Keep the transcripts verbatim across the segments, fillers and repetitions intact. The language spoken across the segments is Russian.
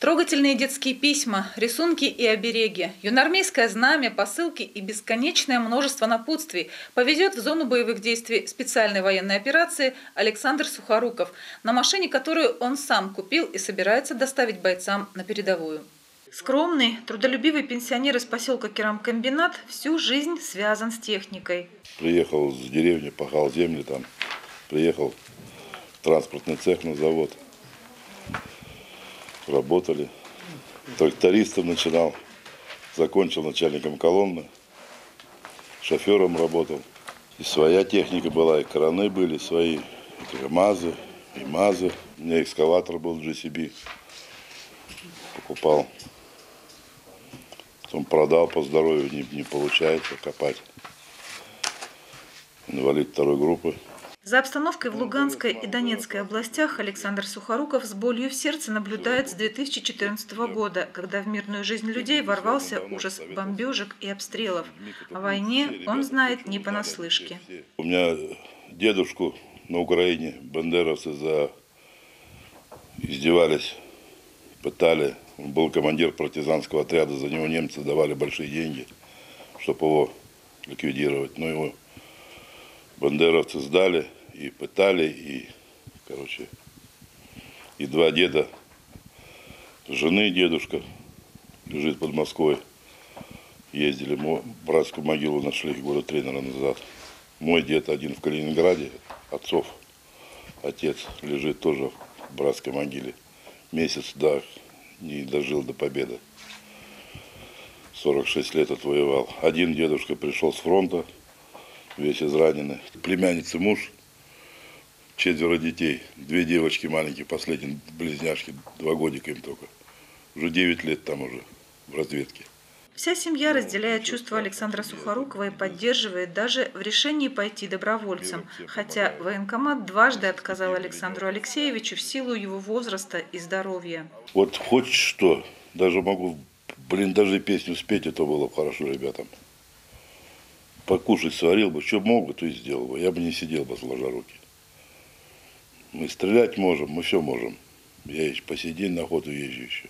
Трогательные детские письма, рисунки и обереги, юноармейское знамя, посылки и бесконечное множество напутствий повезет в зону боевых действий специальной военной операции Александр Сухоруков, на машине, которую он сам купил и собирается доставить бойцам на передовую. Скромный, трудолюбивый пенсионер из поселка Керамкомбинат всю жизнь связан с техникой. Приехал с деревни, пахал земли там, приехал в транспортный цех на завод. Работали. Трактористом начинал, закончил начальником колонны, шофером работал. И своя техника была, и краны были свои, и КамАЗы, и МАЗы. У меня экскаватор был джи си би, покупал. Потом продал по здоровью, не, не получается копать. Инвалид второй группы. За обстановкой в Луганской и Донецкой областях Александр Сухоруков с болью в сердце наблюдает с две тысячи четырнадцатого года, когда в мирную жизнь людей ворвался ужас бомбежек и обстрелов. О войне он знает не понаслышке. У меня дедушку на Украине бандеровцы за... издевались, пытали. Он был командир партизанского отряда, за него немцы давали большие деньги, чтобы его ликвидировать. Но его бандеровцы сдали и пытали, и, короче, и два деда, жены дедушка лежит под Москвой, ездили, братскую могилу нашли года три, наверное, назад. Мой дед один в Калининграде, отцов, отец лежит тоже в братской могиле. Месяц, да, не дожил до победы. сорок шесть лет отвоевал. Один дедушка пришел с фронта, весь израненный. Племянница муж, четверо детей, две девочки маленькие, последние близняшки, два годика им только. Уже девять лет там уже в разведке. Вся семья разделяет чувства Александра Сухорукова и поддерживает даже в решении пойти добровольцем. Хотя военкомат дважды отказал Александру Алексеевичу в силу его возраста и здоровья. Вот хоть что, даже могу, блин, даже песню спеть, это было бы хорошо ребятам. Покушать сварил бы, что мог бы, то и сделал бы. Я бы не сидел бы, сложа руки. Мы стрелять можем, мы все можем. Я еще по сей день на охоту езжу еще.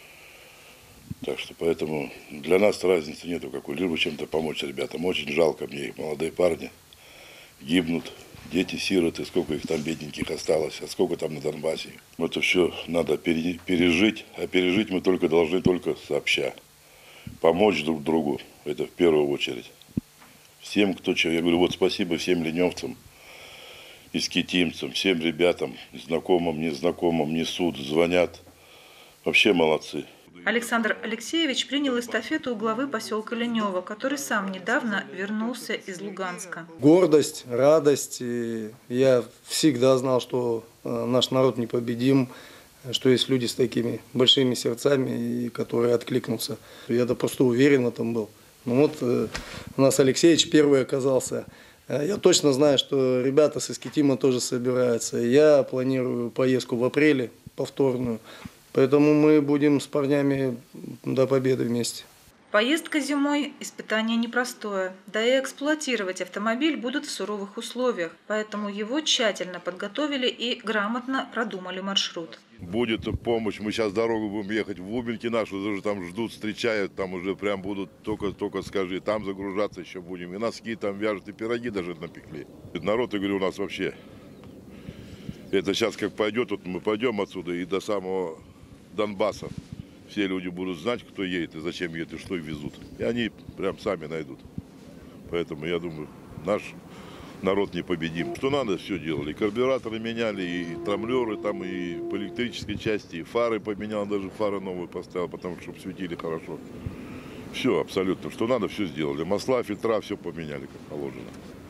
Так что поэтому для нас разницы нету какой. Лишь бы чем-то помочь ребятам. Очень жалко мне их, молодые парни гибнут. Дети, сироты, сколько их там бедненьких осталось, а сколько там на Донбассе. Это все надо пережить, а пережить мы только должны только сообща. Помочь друг другу, это в первую очередь. Всем, кто чего. Я говорю, вот спасибо всем ленивцам, искитимцам, всем ребятам, знакомым, незнакомым, несут, звонят. Вообще молодцы. Александр Алексеевич принял эстафету у главы поселка Ленево, который сам недавно вернулся из Луганска. Гордость, радость. И я всегда знал, что наш народ непобедим, что есть люди с такими большими сердцами, и которые откликнутся. Я да просто уверен в этом был. Ну вот у нас Алексеевич первый оказался. Я точно знаю, что ребята с Искитима тоже собираются. Я планирую поездку в апреле, повторную. Поэтому мы будем с парнями до победы вместе. Поездка зимой – испытание непростое. Да и эксплуатировать автомобиль будут в суровых условиях. Поэтому его тщательно подготовили и грамотно продумали маршрут. Будет помощь. Мы сейчас дорогу будем ехать в Лубенки нашу, уже там ждут, встречают, там уже прям будут, только, только скажи, там загружаться еще будем. И носки там вяжут, и пироги даже напекли. Народ, я говорю, у нас вообще, это сейчас как пойдет, вот мы пойдем отсюда и до самого Донбасса. Все люди будут знать, кто едет и зачем едет, и что везут. И они прям сами найдут. Поэтому я думаю, наш народ непобедим. Что надо, все делали. Карбюраторы меняли, и трамблеры, там, и по электрической части, и фары поменял, даже фары новые поставил, потому что чтобы светили хорошо. Все абсолютно. Что надо, все сделали. Масла, фильтра, все поменяли, как положено.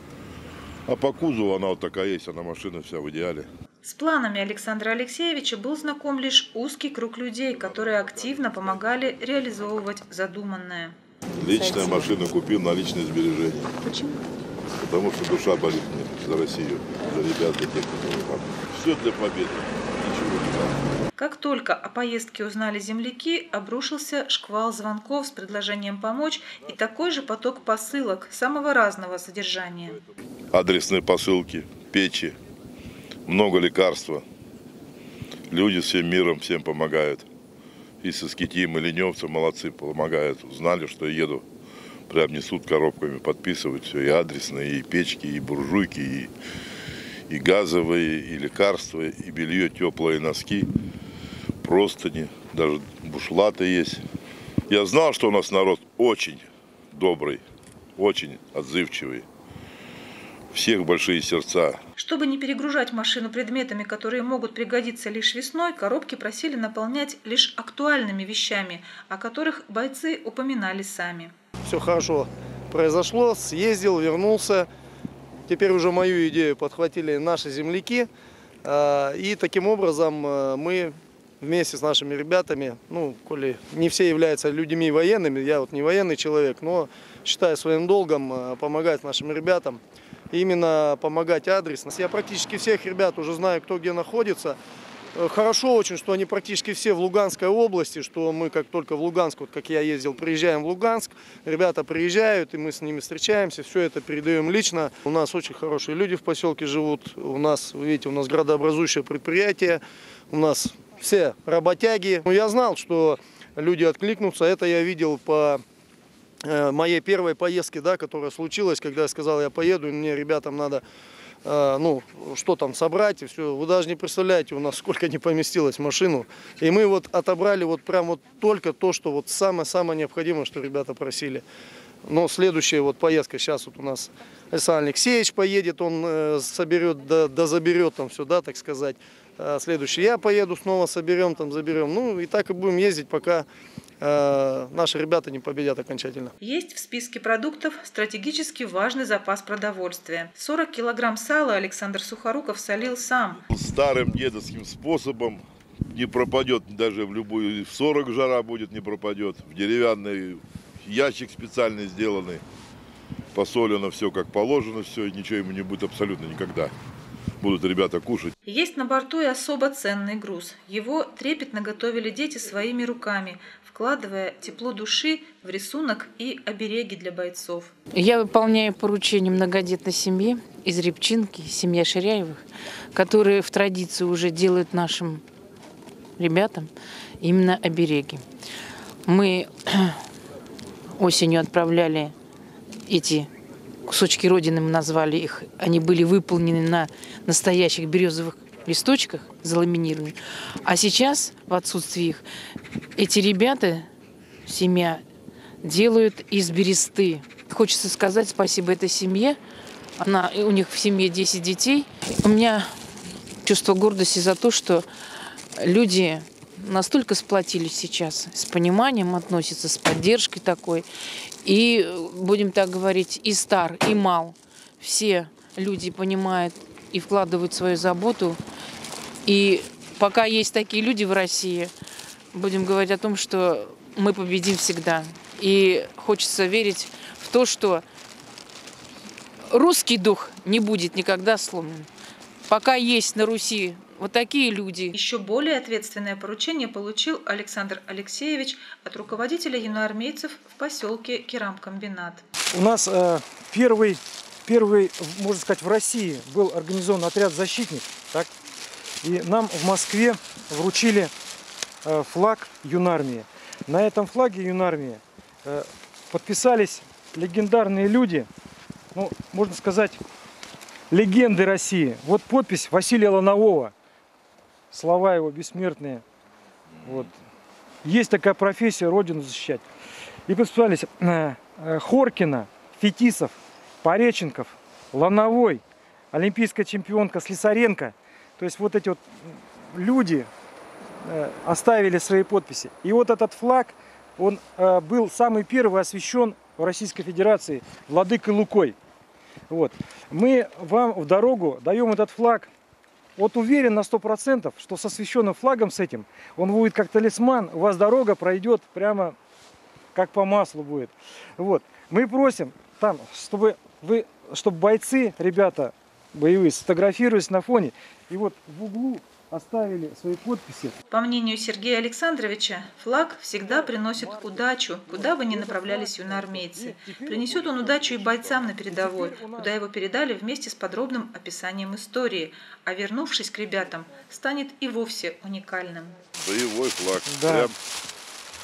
А по кузову она вот такая есть, она машина вся в идеале. С планами Александра Алексеевича был знаком лишь узкий круг людей, которые активно помогали реализовывать задуманное. Личную машину купил на личные сбережения. Почему? Потому что душа болит мне за Россию, за ребят, за тех, которые там. Все для победы, ничего не надо. Как только о поездке узнали земляки, обрушился шквал звонков с предложением помочь и такой же поток посылок самого разного содержания. Адресные посылки, печи. Много лекарства. Люди всем миром, всем помогают. И со Скитим, и ленивцы молодцы, помогают. Знали, что я еду. Прям несут коробками, подписывают все. И адресные, и печки, и буржуйки, и, и газовые, и лекарства, и белье теплое, и носки. Простыни, даже бушлаты есть. Я знал, что у нас народ очень добрый, очень отзывчивый. Всех большие сердца. Чтобы не перегружать машину предметами, которые могут пригодиться лишь весной, коробки просили наполнять лишь актуальными вещами, о которых бойцы упоминали сами. Все хорошо произошло, съездил, вернулся. Теперь уже мою идею подхватили наши земляки. И таким образом мы вместе с нашими ребятами, ну, коли не все являются людьми военными, я вот не военный человек, но считаю своим долгом помогать нашим ребятам. Именно помогать адресно. Я практически всех ребят уже знаю, кто где находится. Хорошо очень, что они практически все в Луганской области, что мы как только в Луганск, вот как я ездил, приезжаем в Луганск, ребята приезжают, и мы с ними встречаемся, все это передаем лично. У нас очень хорошие люди в поселке живут, у нас, вы видите, у нас градообразующее предприятие, у нас все работяги. Я знал, что люди откликнутся, это я видел по моей первой поездке, да, которая случилась, когда я сказал, я поеду, и мне ребятам надо, э, ну, что там собрать, и все. Вы даже не представляете, у нас сколько не поместилось в машину. И мы вот отобрали вот прям вот только то, что вот самое-самое необходимое, что ребята просили. Но следующая вот поездка, сейчас вот у нас Александр Алексеевич поедет, он э, соберет, да, да заберет там все, да, так сказать. А следующий я поеду, снова соберем, там заберем. Ну и так и будем ездить, пока наши ребята не победят окончательно. Есть в списке продуктов стратегически важный запас продовольствия. сорок килограмм сала Александр Сухоруков солил сам. Старым дедовским способом не пропадет, даже в любую, в сорок жара будет, не пропадет. В деревянный ящик специальный сделанный, посолено все как положено, все, и ничего ему не будет абсолютно никогда. Будут ребята кушать. Есть на борту и особо ценный груз. Его трепетно готовили дети своими руками, вкладывая тепло души в рисунок и обереги для бойцов. Я выполняю поручение многодетной семьи из Рябчинки, семья Ширяевых, которые в традицию уже делают нашим ребятам именно обереги. Мы осенью отправляли эти кусочки Родины, мы назвали их, они были выполнены на настоящих березовых листочках, заламинированы. А сейчас, в отсутствие их, эти ребята, семья, делают из бересты. Хочется сказать спасибо этой семье. Она, у них в семье десять детей. У меня чувство гордости за то, что люди настолько сплотились сейчас, с пониманием относятся, с поддержкой такой. И, будем так говорить, и стар, и мал. Все люди понимают и вкладывают свою заботу. И пока есть такие люди в России, будем говорить о том, что мы победим всегда. И хочется верить в то, что русский дух не будет никогда сломлен. Пока есть на Руси вот такие люди. Еще более ответственное поручение получил Александр Алексеевич от руководителя юноармейцев в поселке Керамкомбинат. У нас э, первый, первый, можно сказать, в России был организован отряд «Защитник». Так? И нам в Москве вручили э, флаг юнармии. На этом флаге юнармии э, подписались легендарные люди, ну, можно сказать, легенды России. Вот подпись Василия Ланового. Слова его бессмертные. Вот. Есть такая профессия — Родину защищать. И подписались э, э, Хоркина, Фетисов, Пореченков, Лановой, олимпийская чемпионка Слесаренко. То есть вот эти вот люди э, оставили свои подписи. И вот этот флаг, он э, был самый первый освящен в Российской Федерации владыкой Лукой. Вот. Мы вам в дорогу даем этот флаг. Вот уверен на сто процентов, что с освященным флагом с этим, он будет как талисман, у вас дорога пройдет прямо как по маслу будет. Вот. Мы просим там, чтобы, вы, чтобы бойцы, ребята боевые, сфотографировались на фоне. И вот в углу оставили свои подписи. По мнению Сергея Александровича, флаг всегда приносит удачу, куда бы ни направлялись юноармейцы. Принесет он удачу и бойцам на передовой, куда его передали вместе с подробным описанием истории. А вернувшись к ребятам, станет и вовсе уникальным. Боевой флаг. Да. Прям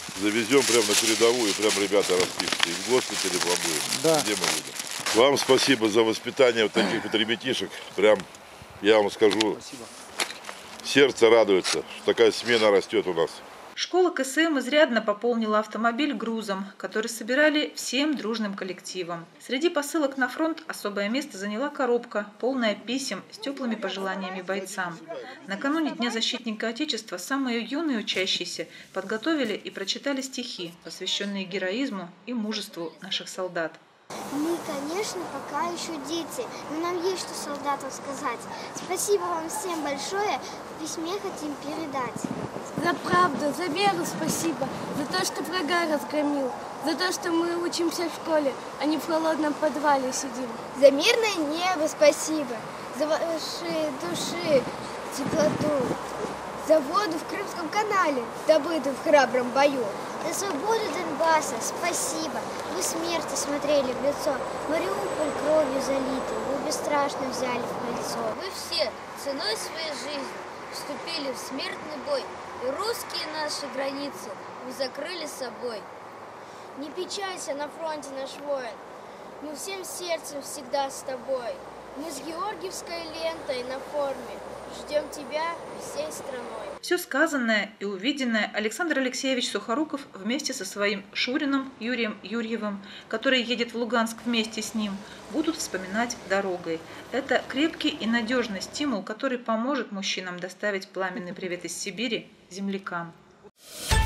завезем прямо на передовую, прям ребята распишутся. И в госпитале побудем. Да. Где мы будем? Вам спасибо за воспитание вот таких вот ребятишек. Прям, я вам скажу, Спасибо. сердце радуется, что такая смена растет у нас. Школа ка эс эм изрядно пополнила автомобиль грузом, который собирали всем дружным коллективом. Среди посылок на фронт особое место заняла коробка, полная писем с теплыми пожеланиями бойцам. Накануне Дня защитника Отечества самые юные учащиеся подготовили и прочитали стихи, посвященные героизму и мужеству наших солдат. Мы, конечно, пока еще дети, но нам есть что солдатам сказать. Спасибо вам всем большое, в письме хотим передать. За правду, за веру спасибо, за то, что врага разгромил, за то, что мы учимся в школе, а не в холодном подвале сидим. За мирное небо спасибо, за ваши души теплоту, за воду в Крымском канале, добытую в храбром бою. За свободу Донбасса спасибо, вы смерти смотрели в лицо, Мариуполь кровью залитый, вы бесстрашно взяли в кольцо. Вы все ценой своей жизни вступили в смертный бой, и русские наши границы вы закрыли собой. Не печалься на фронте, наш воин, мы всем сердцем всегда с тобой. Мы с георгиевской лентой на форме ждем тебя всей страной. Все сказанное и увиденное Александр Алексеевич Сухоруков вместе со своим Шурином Юрием Юрьевым, который едет в Луганск вместе с ним, будут вспоминать дорогой. Это крепкий и надежный стимул, который поможет мужчинам доставить пламенный привет из Сибири землякам.